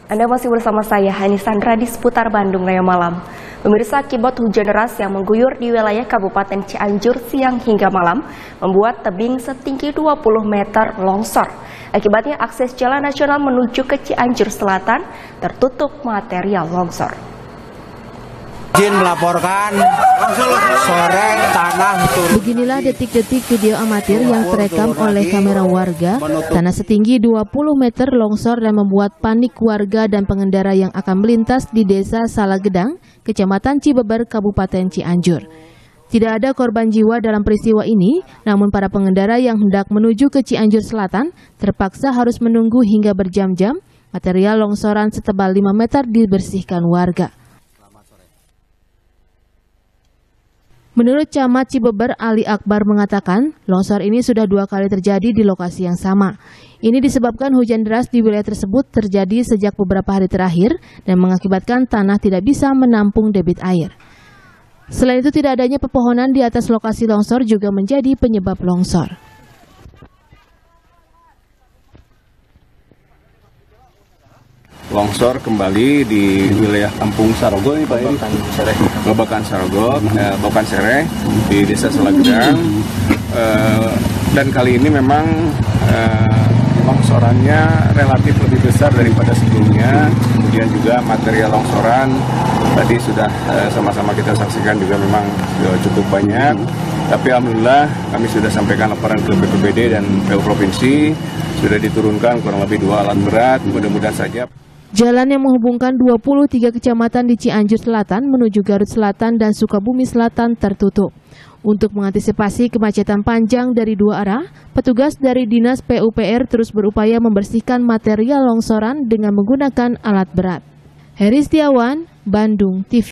Anda masih bersama saya, Hani Sandra, di seputar Bandung Raya Malam. Pemirsa, akibat hujan deras yang mengguyur di wilayah Kabupaten Cianjur siang hingga malam, membuat tebing setinggi 20 meter longsor. Akibatnya akses jalan nasional menuju ke Cianjur Selatan tertutup material longsor. Izin melaporkan sore tanah turun. Beginilah detik-detik video amatir yang terekam oleh kamera warga. Tanah setinggi 20 meter longsor dan membuat panik warga dan pengendara yang akan melintas di Desa Salagedang, Kecamatan Cibeber, Kabupaten Cianjur. Tidak ada korban jiwa dalam peristiwa ini, namun para pengendara yang hendak menuju ke Cianjur Selatan terpaksa harus menunggu hingga berjam-jam. Material longsoran setebal 5 meter dibersihkan warga. Menurut Camat Cibeber Ali Akbar mengatakan, longsor ini sudah 2 kali terjadi di lokasi yang sama. Ini disebabkan hujan deras di wilayah tersebut terjadi sejak beberapa hari terakhir dan mengakibatkan tanah tidak bisa menampung debit air. Selain itu, tidak adanya pepohonan di atas lokasi longsor juga menjadi penyebab longsor. Longsor kembali di wilayah Kampung Sarogo ini Pak, Babakan Sarogo, Babakan Sereh di Desa Salagedang, dan kali ini memang longsorannya relatif lebih besar daripada sebelumnya. Kemudian juga material longsoran tadi sudah sama-sama kita saksikan juga memang cukup banyak. Tapi alhamdulillah kami sudah sampaikan laporan ke BPBD dan PU Provinsi, sudah diturunkan kurang lebih 2 alat berat. Mudah-mudahan saja jalan yang menghubungkan 23 kecamatan di Cianjur Selatan menuju Garut Selatan dan Sukabumi Selatan tertutup. Untuk mengantisipasi kemacetan panjang dari 2 arah, petugas dari Dinas PUPR terus berupaya membersihkan material longsoran dengan menggunakan alat berat. Heri Setiawan, Bandung TV.